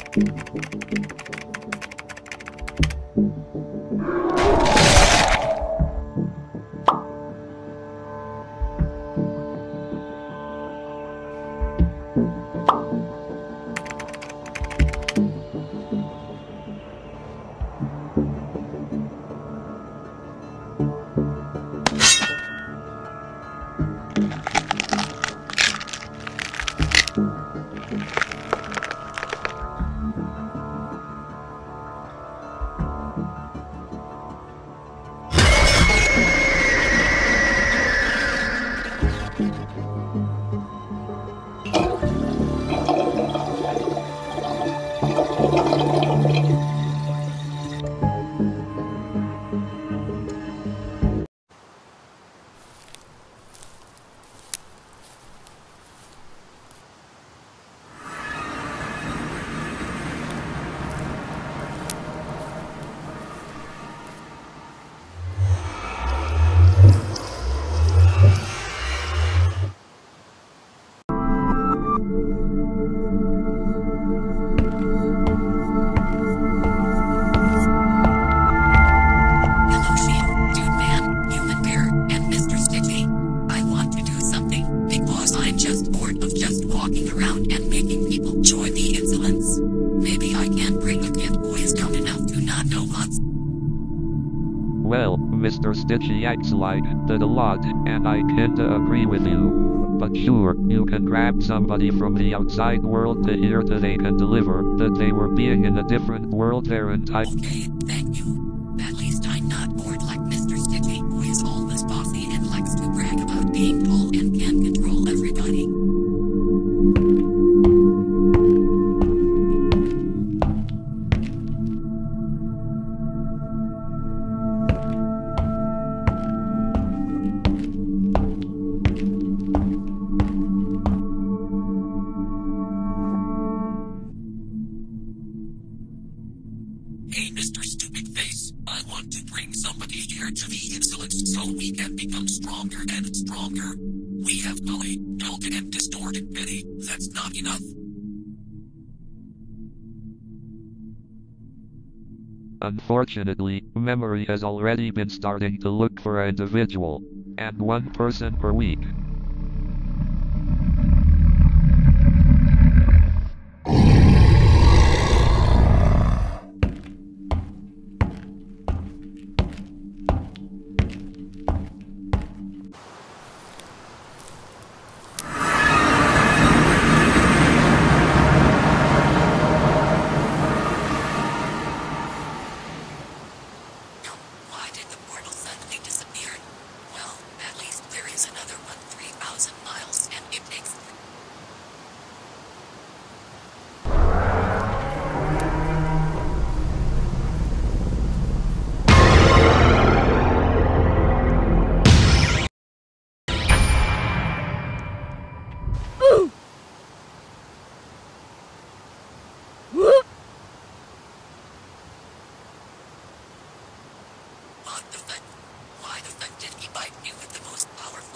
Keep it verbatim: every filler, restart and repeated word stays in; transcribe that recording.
Well, Mister Stitchy acts like that a lot, and I kinda agree with you. But sure, you can grab somebody from the outside world to hear that they can deliver, that they were being in a different world their entire— Okay, thank you. At least I'm not bored like Mister Stitchy, who is always bossy and likes to brag about being tall and can control everybody. Hey, Mister Stupid Face, I want to bring somebody here to the Insolence so we can become stronger and stronger. We have Polly, Pelted and Distorted Penny, that's not enough. Unfortunately, memory has already been starting to look for an individual, and one person per week. Why did the portal suddenly disappear? Well, at least there is another one three thousand miles and it takes... What the fuck? Why the fuck did he bite me with the most powerful